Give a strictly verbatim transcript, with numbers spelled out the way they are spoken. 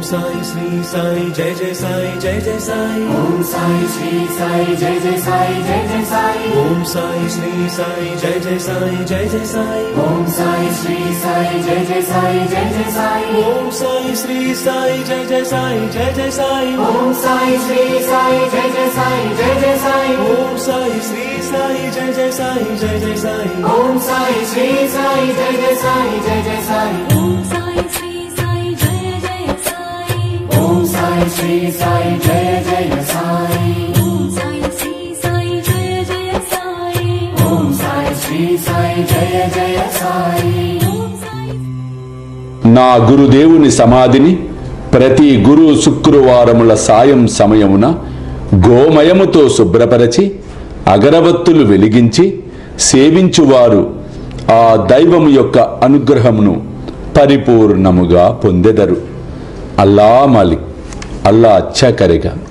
साई श्री साई जय जय साई जय जय साई ओम साई श्री साई जय जय साई जय जय साई ओम साई श्री साई जय जय साई जय जय साई ओम साई श्री साई जय जय साई जय जय साई ओम साई श्री साई जय जय साई जय जय साई ओम साई श्री साई जय जय साई जय जय साई ओम साई श्री साई जय जय साई जय जय साई ओम साई श्री साई जय जय साई जय जय साई ओम साई श्री साई जय जय साई ओम साई श्री साई जय जय साई ओम साई श्री साई जय जय साई ओम साई श्री साई जय जय साई ओम साई నా గురుదేవుని సమాధిని ప్రతి గురు శుక్రవారముల సాయం సమయమున గోమయముతో శుభ్రపరచి అగరవత్తులు వెలిగించి సేవించువారు ఆ దైవము యొక్క అనుగ్రహమును పరిపూర్ణముగా పొందెదరు. అల్లా మాలిక్, అల్లా అచ్చా కరేగా.